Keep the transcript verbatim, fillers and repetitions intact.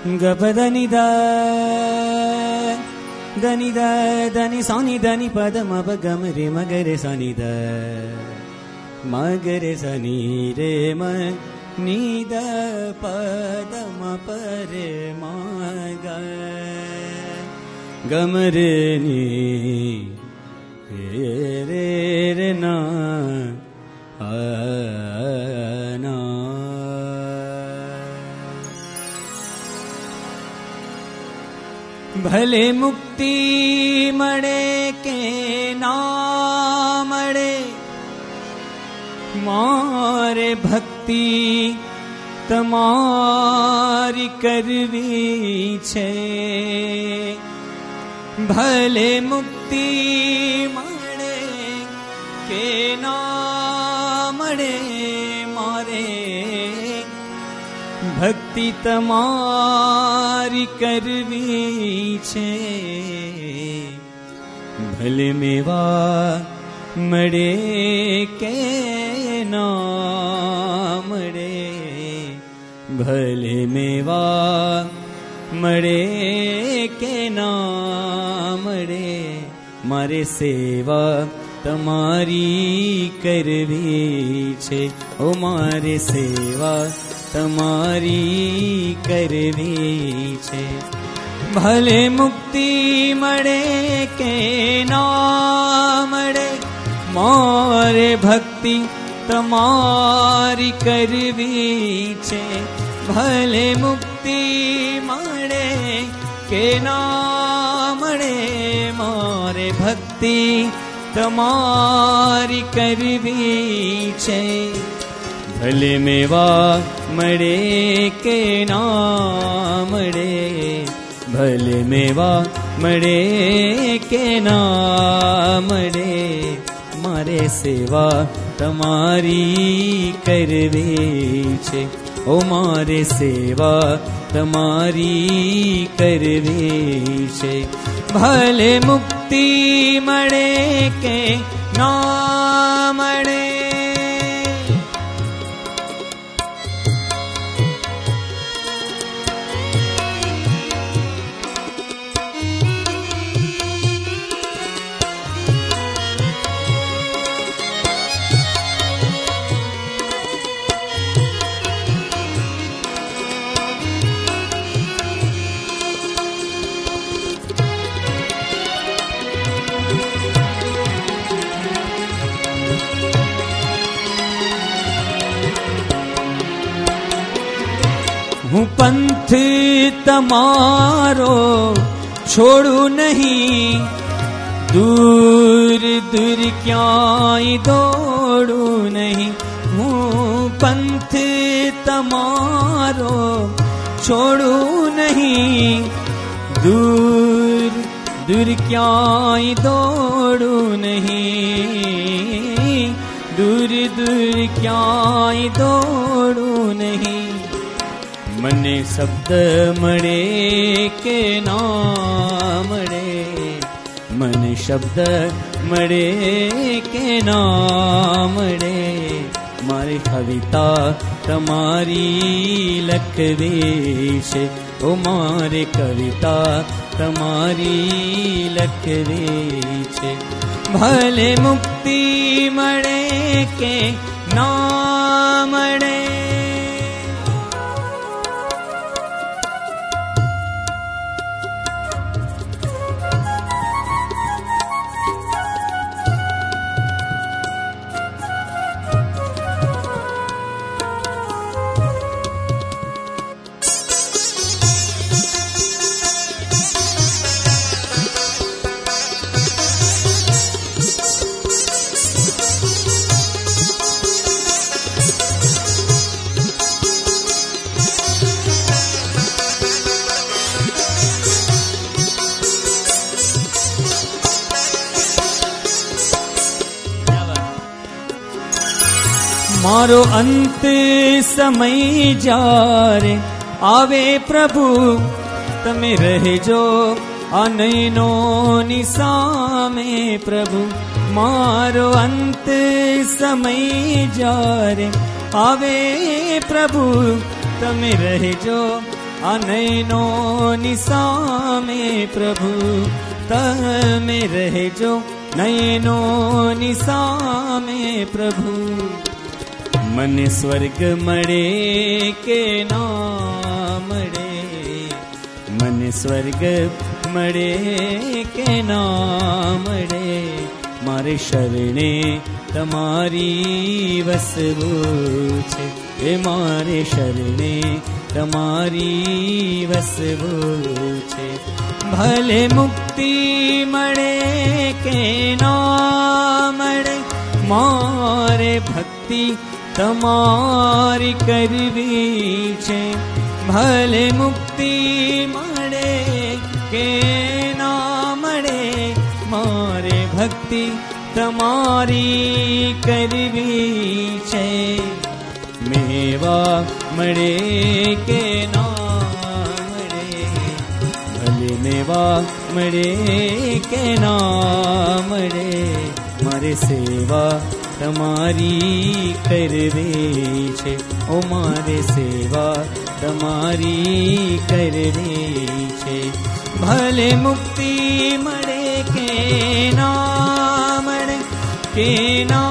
गपदनि the दनि the दनि सानि दनि पद मप गम रे मगरे सनि द मगरे सनि रे म नि द पद मप रे मग गम रे नि रे रे रे ना ना भले मुक्ति मड़े के ना मड़े मारे भक्ति तमारी करवी छे भले मुक्ति मड़े के ना मड़े मारे भक्ति तमारी करवी छे भले मेवा मड़े के ना मड़े भले मेवा मड़े के ना मड़े मारे सेवा तमारी करवी छे ओ मारे सेवा तमारी करवी छे भले मुक्ति मड़े के ना मड़े मारे भक्ति तमारी करवी छे भले मुक्ति मड़े के ना मड़े मारे भक्ति तमारी करवी छे भले मेवा मड़े के ना मड़े भले मेवा मड़े के ना मड़े मारे सेवा तमारी करवी छे ओ मारे सेवा तमारी करवी छे भले मुक्ति मड़े के ना मड़े हूँ पंथ तमारो छोड़ू नहीं दूर दूर क्याई दौड़ू नहीं हूँ पंथ तमारो छोड़ू नहीं दूर दूर क्याई दौड़ू नहीं दूर दूर क्याई दौड़ू नहीं मने शब्द मड़े के ना मड़े मन शब्द मड़े के ना मड़े मारी कविता तमारी लखवी छे ओ मारे कविता तमारी लखवी छे भले मुक्ति मड़े के ना मड़े मारो अंत समय जारे आवे प्रभु तमे रहजो अनैनो निसामे प्रभु मारो अंत समय जारे आवे प्रभु तमे रहजो આ નયનોની સામે પ્રભુ તમે રહેજો, નયનોની સામે પ્રભુ. મને સ્વર્ગ મળે કે ના મળે, મને સ્વર્ગ મળે કે ના મળે, મારે શરણે તમારી વસવું છે, એ મારે શરણે તમારી વસવું છે. ભલે મુક્તિ મળે કે ના મળે, મારે ભક્તિ તમારી કરવી છે. ભલે મુક્તિ મળે કે ના મળે, મારે ભક્તિ તમારી કરવી છે. મેવા મળે કે ના મળે, ભલે મેવા મળે કે ના મળે, મારે સેવા તમારી કરવી છે. ઓ મારે સેવા તમારી કરવી છે. ભલે મુક્તિ મળે કે ના મળે, કે ના